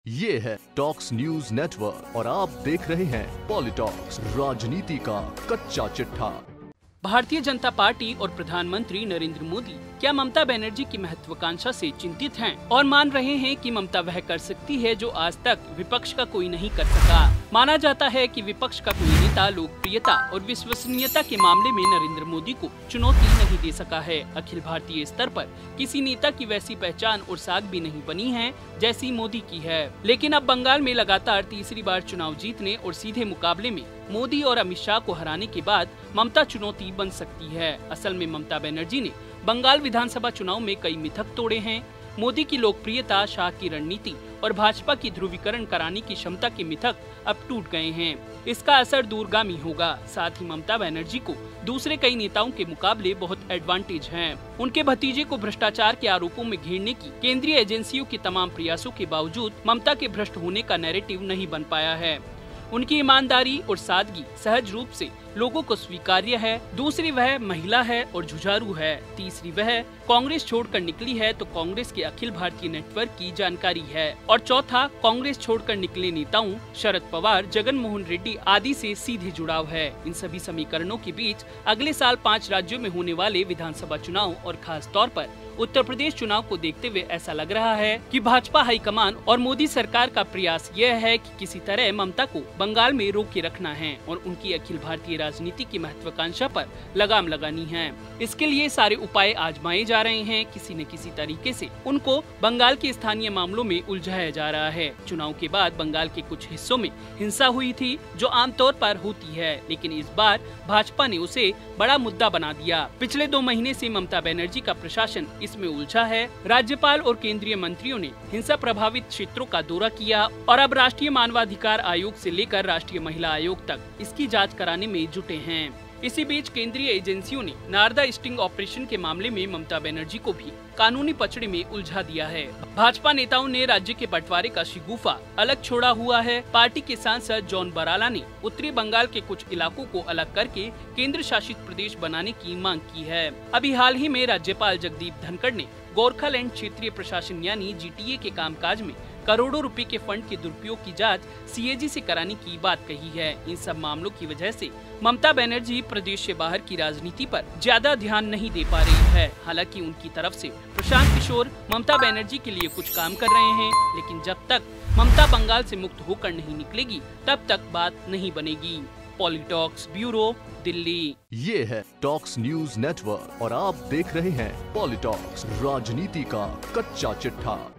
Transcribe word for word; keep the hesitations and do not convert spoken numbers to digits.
ये है talks news network और आप देख रहे हैं पॉलिटॉक्स, राजनीति का कच्चा चिट्ठा। भारतीय जनता पार्टी और प्रधानमंत्री नरेंद्र मोदी क्या ममता बनर्जी की महत्वाकांक्षा से चिंतित हैं और मान रहे हैं कि ममता वह कर सकती है जो आज तक विपक्ष का कोई नहीं कर सका। माना जाता है कि विपक्ष का कोई नेता लोकप्रियता और विश्वसनीयता के मामले में नरेंद्र मोदी को चुनौती नहीं दे सका है। अखिल भारतीय स्तर पर किसी नेता की वैसी पहचान और साख भी नहीं बनी है जैसी मोदी की है। लेकिन अब बंगाल में लगातार तीसरी बार चुनाव जीतने और सीधे मुकाबले में मोदी और अमित शाह को हराने के बाद ममता चुनौती बन सकती है। असल में ममता बनर्जी ने बंगाल विधानसभा चुनाव में कई मिथक तोड़े हैं। मोदी की लोकप्रियता, शाह की रणनीति और भाजपा की ध्रुवीकरण कराने की क्षमता के मिथक अब टूट गए हैं। इसका असर दूरगामी होगा। साथ ही ममता बनर्जी को दूसरे कई नेताओं के मुकाबले बहुत एडवांटेज है। उनके भतीजे को भ्रष्टाचार के आरोपों में घेरने की केंद्रीय एजेंसियों के तमाम प्रयासों के बावजूद ममता के भ्रष्ट होने का नैरेटिव नहीं बन पाया है। उनकी ईमानदारी और सादगी सहज रूप से लोगों को स्वीकार्य है। दूसरी, वह महिला है और जुझारू है। तीसरी, वह कांग्रेस छोड़कर निकली है तो कांग्रेस के अखिल भारतीय नेटवर्क की जानकारी है। और चौथा, कांग्रेस छोड़कर निकले नेताओं शरद पवार, जगन मोहन रेड्डी आदि से सीधे जुड़ाव है। इन सभी समीकरणों के बीच अगले साल पाँच राज्यों में होने वाले विधानसभा चुनाव और खास तौर पर उत्तर प्रदेश चुनाव को देखते हुए ऐसा लग रहा है कि भाजपा हाईकमान और मोदी सरकार का प्रयास यह है कि किसी तरह ममता को बंगाल में रोके रखना है और उनकी अखिल भारतीय राजनीति की महत्वाकांक्षा पर लगाम लगानी है। इसके लिए सारे उपाय आजमाए जा रहे हैं। किसी न किसी तरीके से उनको बंगाल के स्थानीय मामलों में उलझाया जा रहा है। चुनाव के बाद बंगाल के कुछ हिस्सों में हिंसा हुई थी जो आमतौर पर होती है, लेकिन इस बार भाजपा ने उसे बड़ा मुद्दा बना दिया। पिछले दो महीने से ममता बनर्जी का प्रशासन इसमें उलझा है। राज्यपाल और केंद्रीय मंत्रियों ने हिंसा प्रभावित क्षेत्रों का दौरा किया और अब राष्ट्रीय मानवाधिकार आयोग से लेकर राष्ट्रीय महिला आयोग तक इसकी जांच कराने में जुटे हैं। इसी बीच केंद्रीय एजेंसियों ने नारदा स्टिंग ऑपरेशन के मामले में ममता बनर्जी को भी कानूनी पचड़े में उलझा दिया है। भाजपा नेताओं ने राज्य के बंटवारे का शिगुफा अलग छोड़ा हुआ है। पार्टी के सांसद जॉन बराला ने उत्तरी बंगाल के कुछ इलाकों को अलग करके केंद्र शासित प्रदेश बनाने की मांग की है। अभी हाल ही में राज्यपाल जगदीप धनखड़ ने गोरखालैंड क्षेत्रीय प्रशासन यानी जी टी ए के कामकाज में करोड़ों रुपए के फंड के दुरुपयोग की जांच सी ए जी से कराने की बात कही है। इन सब मामलों की वजह से ममता बनर्जी प्रदेश से बाहर की राजनीति पर ज्यादा ध्यान नहीं दे पा रही है। हालांकि उनकी तरफ से प्रशांत किशोर ममता बनर्जी के लिए कुछ काम कर रहे हैं, लेकिन जब तक ममता बंगाल से मुक्त होकर नहीं निकलेगी तब तक बात नहीं बनेगी। Politalks bureau, Delhi. ये है टॉक्स न्यूज नेटवर्क और आप देख रहे हैं पॉलिटॉक्स, राजनीति का कच्चा चिट्ठा।